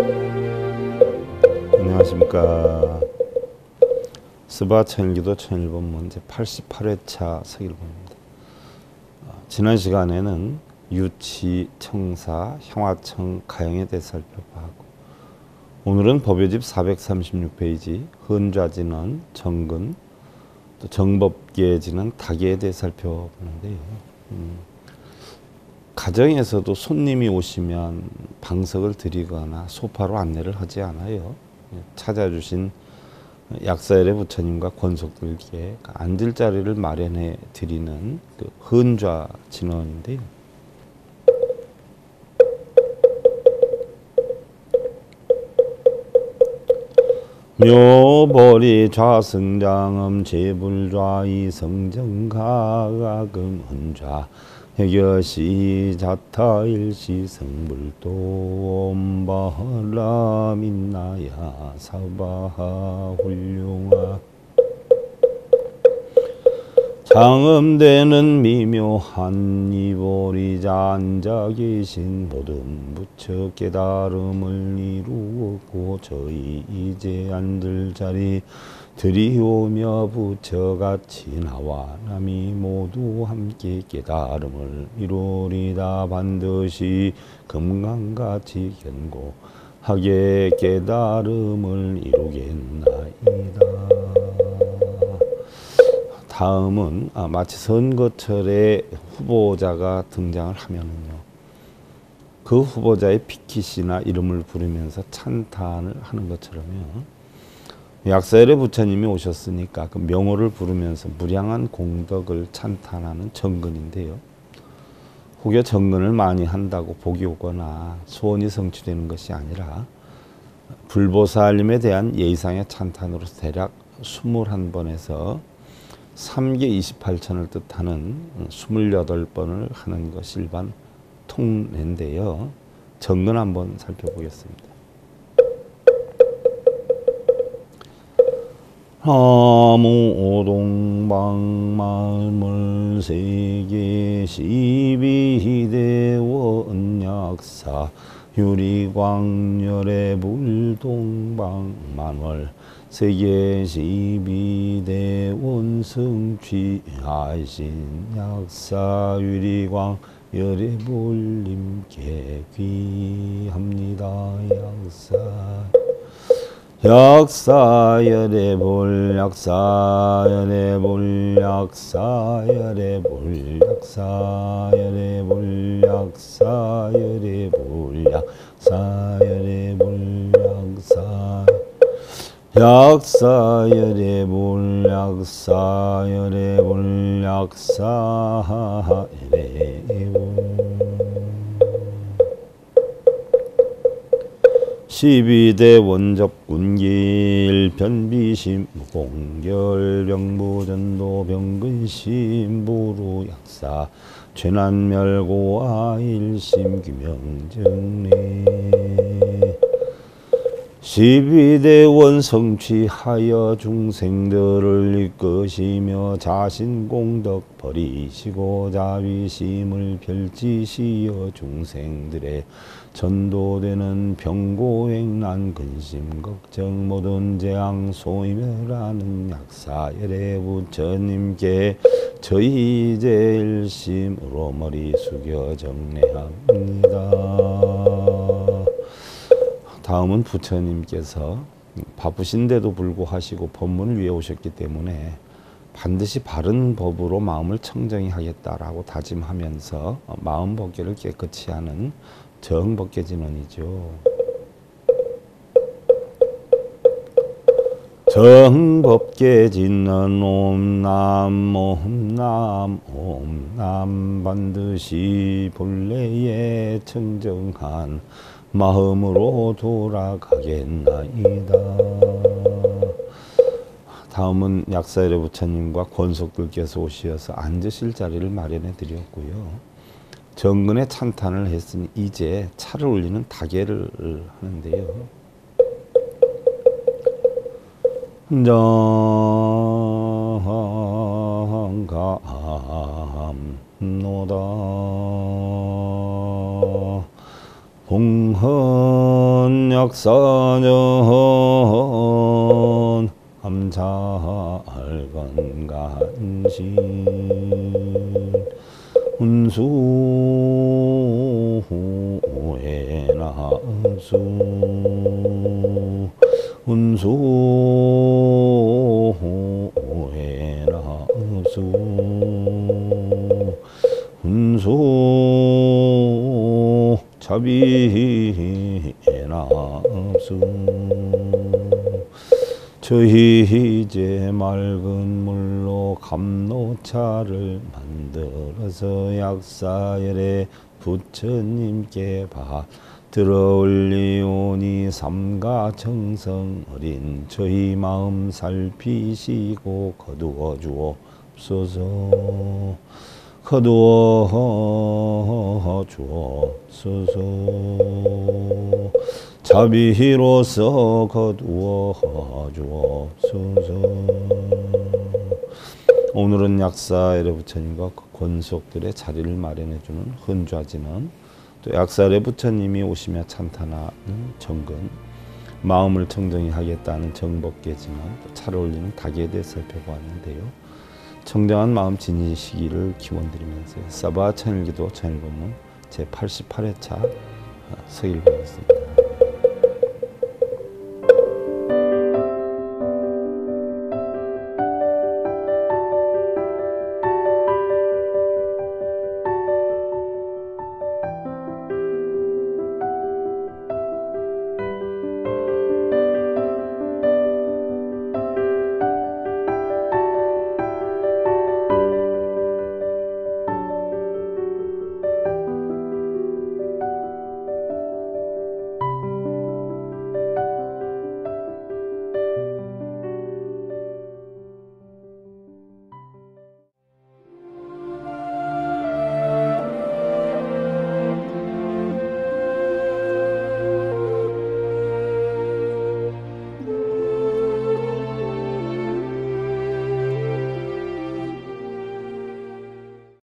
안녕하십니까. 스바 천일기도 천일본문 제88회차 서일본입니다. 지난 시간에는 유치, 청사, 형화청, 가형에 대해 살펴보고, 오늘은 법요집 436페이지 헌좌진원, 정근, 또 정법계진원, 다계에 대해 살펴보는데요. 가정에서도 손님이 오시면 방석을 드리거나 소파로 안내를 하지 않아요. 찾아주신 약사열의 부처님과 권속들께 앉을 자리를 마련해 드리는 그 헌좌 진원인데요. 묘보리 좌승장음 제불좌이 성정가금 헌좌 해결시 자타일시 성불도 엄바라 민나야 사바하 훌륭하 장음되는 미묘한 이보리자 앉아 계신 모든 부처 깨달음을 이루었고 저희 이제 앉을 자리 드리오며 부처같이 나와 남이 모두 함께 깨달음을 이루리다. 반드시 금강같이 견고하게 깨달음을 이루겠나이다. 다음은 마치 선거철에 후보자가 등장을 하면은요, 그 후보자의 피킷이나 이름을 부르면서 찬탄을 하는 것처럼요, 약사열의 부처님이 오셨으니까 그 명호를 부르면서 무량한 공덕을 찬탄하는 정근인데요. 혹여 정근을 많이 한다고 복이 오거나 소원이 성취되는 것이 아니라 불보살님에 대한 예의상의 찬탄으로 대략 21번에서 3계 28천을 뜻하는 28번을 하는 것이 일반 통례인데요. 정근 한번 살펴보겠습니다. 나무오동방말물 세계 12대원 약사 유리광열의 불동방만월 세계 12대원 성취하신 약사 유리광 열의 볼님께 귀합니다. 약사열의 볼 약사열의 볼 약사열의 볼 약사열의 볼 약사열의 볼 약사열의 볼 약사열의 볼 약사열의 볼 약사열의 볼 12대 원접군길 변비심 공결 병부전도 병근심 부루 약사 죄난멸고아 일심 규명정례 12대원 성취하여 중생들을 이끄시며 자신 공덕 버리시고 자비심을 펼치시어 중생들의 전도되는 병고행난 근심 걱정 모든 재앙 소이멸하는 약사열의 부처님께 저희 이제 일심으로 머리 숙여 정례합니다. 다음은 부처님께서 바쁘신데도 불구하고 법문을 위해 오셨기 때문에 반드시 바른 법으로 마음을 청정히 하겠다라고 다짐하면서 마음 법계를 깨끗이 하는 정법계 진원이죠. 정법계 진원 옴남 옴남 옴남 반드시 본래의 청정한 마음으로 돌아가겠나이다. 다음은 약사열의 부처님과 권속들께서 오시어서 앉으실 자리를 마련해 드렸고요. 정근의 찬탄을 했으니 이제 차를 올리는 다계를 하는데요. 정감노다 봉헌 오늘은 약사년 암살건간신 운수에 나수 운수에 나수 운수 자비에 나수 저희 이제 맑은 물로 감로차를 만들어서 약사열에 부처님께 받들어 올리오니 삼가 정성 어린 저희 마음 살피시고 거두어 주옵소서. 거두어 주옵소서. 자비로서 거두어 주옵소서. 오늘은 약사열의 부처님과 그 권속들의 자리를 마련해주는 헌좌지는 또 약사열의 부처님이 오시며 찬탄하는 정근, 마음을 청정히 하겠다는 정법계지만 또 차를 올리는 닭에 대해 살펴보았는데요. 청정한 마음 지니시기를 기원드리면서 사바 천일기도 천일본문 제88회차 서일보였습니다.